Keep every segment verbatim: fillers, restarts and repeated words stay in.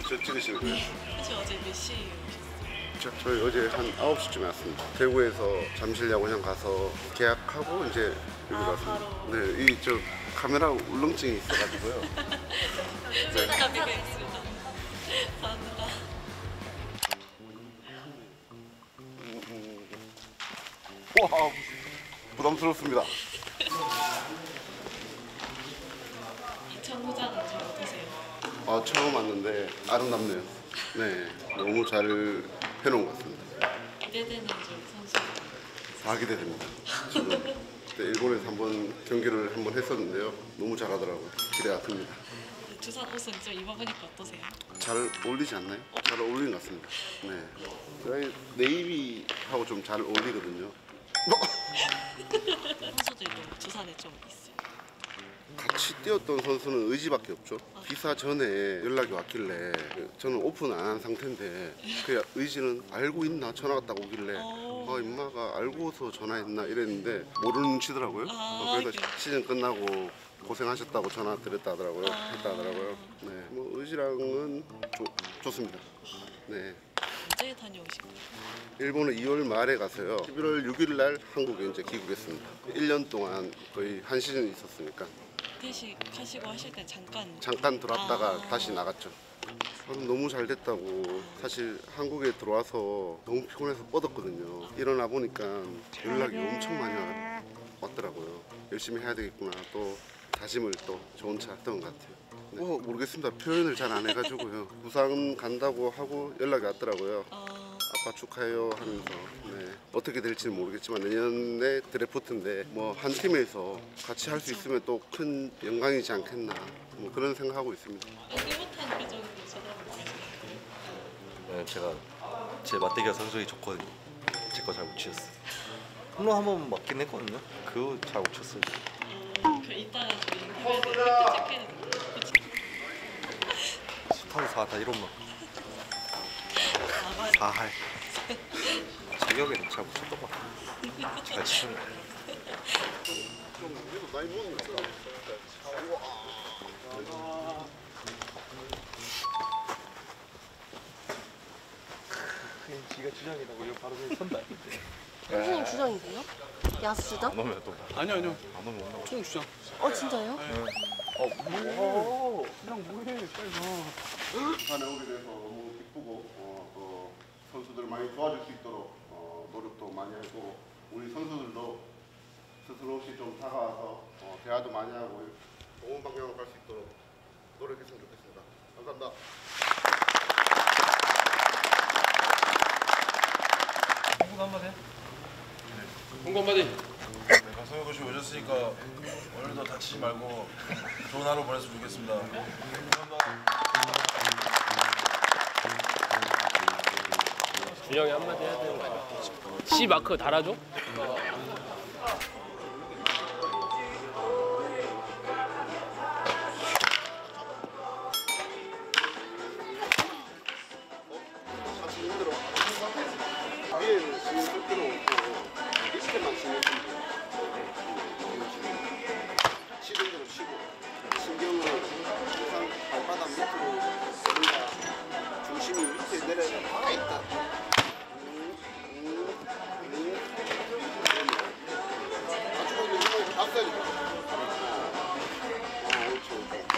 저 찍으시는 거예요? 혹시 어제 몇 시에 오셨어요? 저, 저희 어제 한 아홉 시쯤에 왔습니다. 대구에서 잠실야구장 가서 계약하고 이제 여기 아, 왔습니다. 바로. 네, 이 저 카메라 울렁증이 있어가지고요. 네. 가비가 있습니다. 감사합니다. 와, 부담스럽습니다. 이천 구장은 좀 어떠세요? 아, 처음 왔는데 아름답네요. 네, 너무 잘 해놓은 것 같습니다. 기대되는 좀 선수. 다 기대됩니다. 지금 그때 일본에서 한번 경기를 한번 했었는데요. 너무 잘하더라고요. 기대가 큽니다. 두산 옷은 좀 입어보니까 어떠세요? 잘 어울리지 않나요? 잘 어울리는 것 같습니다. 네, 저희 네이비하고 좀 잘 어울리거든요. 선수들도 두산에 좀 있어요. 같이 뛰었던 선수는 의지밖에 없죠. 기사 전에 연락이 왔길래 저는 오픈 안 한 상태인데 그 의지는 알고 있나 전화가 딱 오길래 아 임마가 알고서 전화했나 이랬는데 모르는 눈치더라고요. 아, 그래서 그래요? 시즌 끝나고 고생하셨다고 전화 드렸다 하더라고요. 아. 했다 하더라고요. 네, 뭐 의지랑은 좋, 좋습니다. 네. 언제 다녀오신 거예요? 일본은 이월 말에 가서요. 십일월 육일 날 한국에 이제 귀국했습니다. 일 년 동안 거의 한 시즌 있었으니까. 퇴직하시고 하실 땐 잠깐 잠깐 들어왔다가 아. 다시 나갔죠. 저는 너무 잘 됐다고. 사실 한국에 들어와서 너무 피곤해서 뻗었거든요. 일어나 보니까 연락이 엄청 많이 와- 왔더라고요. 열심히 해야 되겠구나. 또 다짐을 또 좋은 차 했던 것 같아요. 네. 뭐 모르겠습니다. 표현을 잘 안 해가지고요. 부산 간다고 하고 연락이 왔더라고요. 어, 아빠 축하해요 하면서. 네. 어떻게 될지는 모르겠지만 내년에 드래프트인데 뭐 한 팀에서 같이 할 수 있으면 또 큰 영광이지 않겠나 뭐 그런 생각하고 있습니다. 여기 못한 그 정도 쳐다보고 계시나요? 네, 제가 제 맞대기가 성적이 좋거든요. 제 거 잘 못 치셨어요. 홈런 한 번 맞긴 했거든요. 그거 잘 못 쳤어요. 음, 그 이따가 저희 인터뷰할 때 팩트 체크해야 되는데 스타트 사 다 이런 막 아, 사 할. 제 기억에는 잘 못 쳤던 것 같아요. 잘 치는 거. 그래도 나이 먹는 거 같아. 지가 주장이라고 이거 바로 그냥 선다. 선생님 주장이세요? 야수 주장? 안 오면 또 아니요 아니요 안 오면 온다고. 총 주장. 어 진짜요? 어, 뭐? 그냥 뭐해 빨리 가. 부산에 오게 돼서 너무 기쁘고 어, 또 선수들 많이 도와줄 수 있도록 어, 노력도 많이 하고 우리 선수들도 스스로 없이 좀 다가와서 어, 대화도 많이 하고 좋은 방향으로 갈 수 있도록 노력했으면 좋겠습니다. 감사합니다. 홍보 한번 해. 홍보 한마디. 네, 강성혁 코치 오셨으니까 오늘도 다치지 말고 좋은 하루 보냈으면 좋겠습니다. 감사합니다. 준영이 한마디 해야 되는 거 아니야? C 마크 달아줘? 같이 힘들어. 위에는 신경 쓸 필요 없고 밑에만 신경 쓰면 돼요. 치는 대로 치고 신경을 항상 발바닥 밑으로 내린다. 중심이 밑에 내려가 가 있다. 음, 음, 음. 가지고 있는 힘을 다 써야죠. 아, 옳지, 옳지.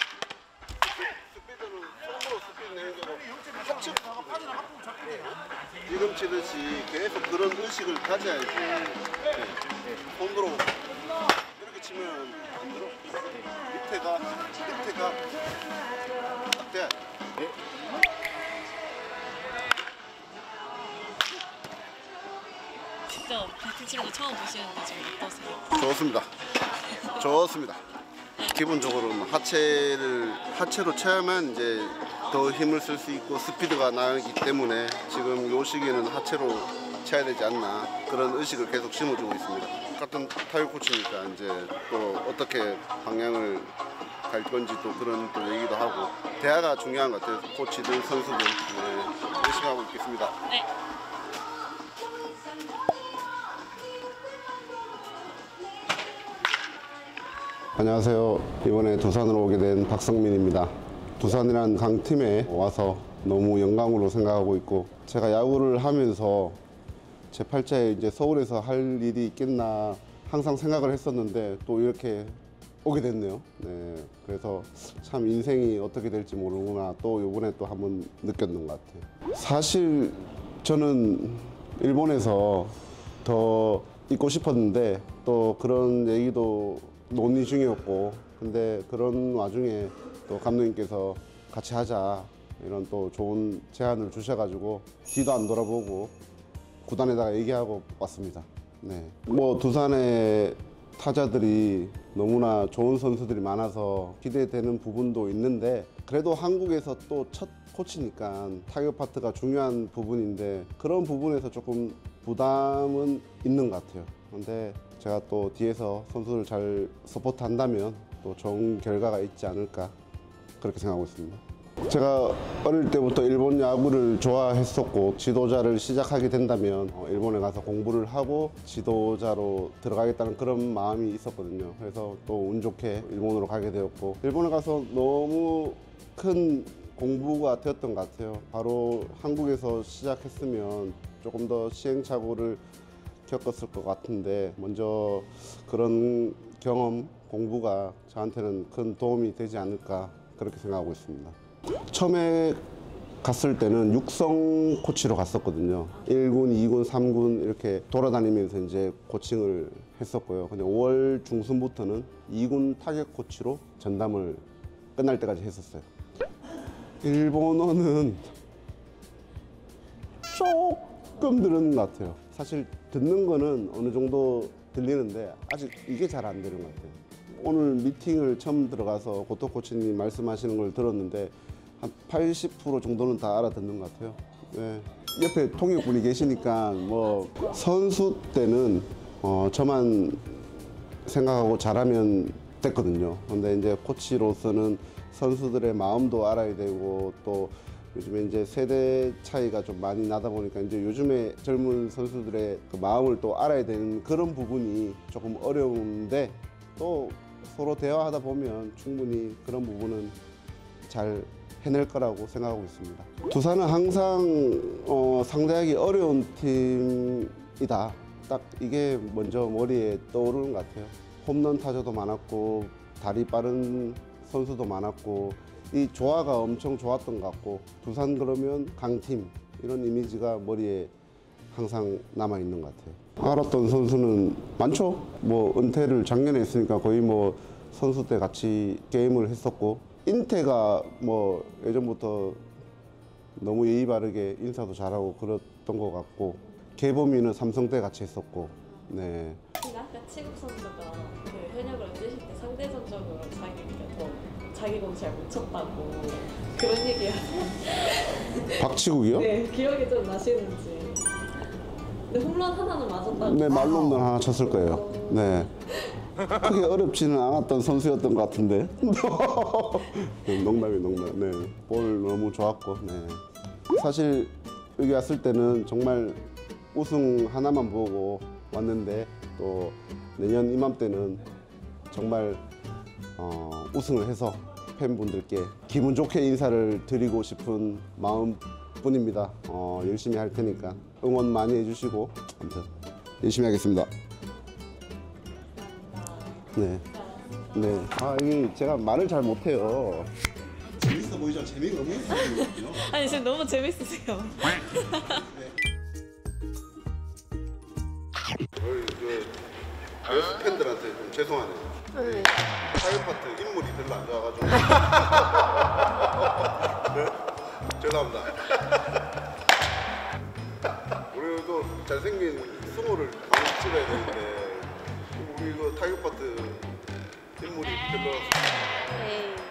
스피드는 손으로 스피드 내는 거고 합치고 다가 빠지나 하품 잡게 돼요. 지금 치듯이 계속 그런 의식을 가져야지. 네. 손으로 이렇게 치면 안 들어. 밑에가 밑에가 딱 돼. 직접 배트 치는 거 처음 보시는데 지금 어떠세요? 좋습니다. 좋습니다. 기본적으로는 하체를 하체로 쳐야만 이제 더 힘을 쓸 수 있고 스피드가 나기 때문에 지금 요 시기에는 하체로 쳐야 되지 않나 그런 의식을 계속 심어주고 있습니다. 같은 타격 코치니까 이제 또 어떻게 방향을 갈 건지 또 그런 또 얘기도 하고 대화가 중요한 것 같아요. 코치들 선수들 네, 열심히 하고 있겠습니다. 네. 안녕하세요. 이번에 두산으로 오게 된 박성민입니다. 두산이란 강팀에 와서 너무 영광으로 생각하고 있고 제가 야구를 하면서 제 팔자에 이제 서울에서 할 일이 있겠나 항상 생각을 했었는데 또 이렇게 오게 됐네요. 네, 그래서 참 인생이 어떻게 될지 모르구나 또 이번에 또 한번 느꼈는 것 같아요. 사실 저는 일본에서 더 있고 싶었는데 또 그런 얘기도 논의 중이었고 근데 그런 와중에 또 감독님께서 같이 하자 이런 또 좋은 제안을 주셔가지고 뒤도 안 돌아보고 구단에다가 얘기하고 왔습니다. 네. 뭐 두산의 타자들이 너무나 좋은 선수들이 많아서 기대되는 부분도 있는데 그래도 한국에서 또 첫 코치니까 타격 파트가 중요한 부분인데 그런 부분에서 조금 부담은 있는 것 같아요. 근데 제가 또 뒤에서 선수를 잘 서포트 한다면 또 좋은 결과가 있지 않을까 그렇게 생각하고 있습니다. 제가 어릴 때부터 일본 야구를 좋아했었고 지도자를 시작하게 된다면 일본에 가서 공부를 하고 지도자로 들어가겠다는 그런 마음이 있었거든요. 그래서 또 운 좋게 일본으로 가게 되었고 일본에 가서 너무 큰 공부가 되었던 것 같아요. 바로 한국에서 시작했으면 조금 더 시행착오를 겪었을 것 같은데 먼저 그런 경험, 공부가 저한테는 큰 도움이 되지 않을까 그렇게 생각하고 있습니다. 처음에 갔을 때는 육성 코치로 갔었거든요. 일 군, 이 군, 삼 군 이렇게 돌아다니면서 이제 코칭을 했었고요. 근데 오월 중순부터는 이 군 타격 코치로 전담을 끝날 때까지 했었어요. 일본어는 조금 늘은 것 같아요. 사실 듣는 거는 어느 정도 들리는데 아직 이게 잘 안 되는 것 같아요. 오늘 미팅을 처음 들어가서 고토 코치님 말씀하시는 걸 들었는데 한 팔십 퍼센트 정도는 다 알아듣는 것 같아요. 네. 옆에 통역분이 계시니까 뭐 선수 때는 어 저만 생각하고 잘하면 됐거든요. 근데 이제 코치로서는 선수들의 마음도 알아야 되고 또 요즘에 이제 세대 차이가 좀 많이 나다 보니까 이제 요즘에 젊은 선수들의 그 마음을 또 알아야 되는 그런 부분이 조금 어려운데 또 서로 대화하다 보면 충분히 그런 부분은 잘 해낼 거라고 생각하고 있습니다. 두산은 항상 어, 상대하기 어려운 팀이다. 딱 이게 먼저 머리에 떠오르는 것 같아요. 홈런 타자도 많았고 다리 빠른 선수도 많았고 이 조화가 엄청 좋았던 것 같고 두산 그러면 강팀 이런 이미지가 머리에 항상 남아있는 것 같아요. 알았던 선수는 많죠. 뭐 은퇴를 작년에 했으니까 거의 뭐 선수 때 같이 게임을 했었고 인태가 뭐 예전부터 너무 예의 바르게 인사도 잘하고 그랬던 것 같고 개범이는 삼성 때 같이 했었고 네. 근데 아까 치국 선수가 그 현역을 뛰실 때 상대전적으로 자기가 더 자기 공 잘 못 쳤다고 그런 얘기 박치국이요? 네, 기억이 좀 나시는지. 근데 홈런 하나는 맞았다고. 네, 말홈런 하나 쳤을 거예요. 네. 크게 어렵지는 않았던 선수였던 것 같은데. 농담이 농담. 네. 볼 너무 좋았고. 네. 사실 여기 왔을 때는 정말 우승 하나만 보고 왔는데 또 내년 이맘때는 정말 어, 우승을 해서 팬분들께 기분 좋게 인사를 드리고 싶은 마음뿐입니다. 어, 열심히 할 테니까 응원 많이 해주시고 아무튼 열심히 하겠습니다. 네. 네. 아, 이게 제가 말을 잘 못해요. 재밌어 보이죠? 재미가 없는 사람이거든요. 아니 지금 너무 재밌으세요. 네. 팬들한테 좀 죄송하네요. 네. 타이거 파트 인물이 별로 안 좋아가지고. 네? 죄송합니다. 우리도 잘생긴 승호를 많이 찍어야 되는데 우리 이거 타이거 파트 인물이 별로. 에이.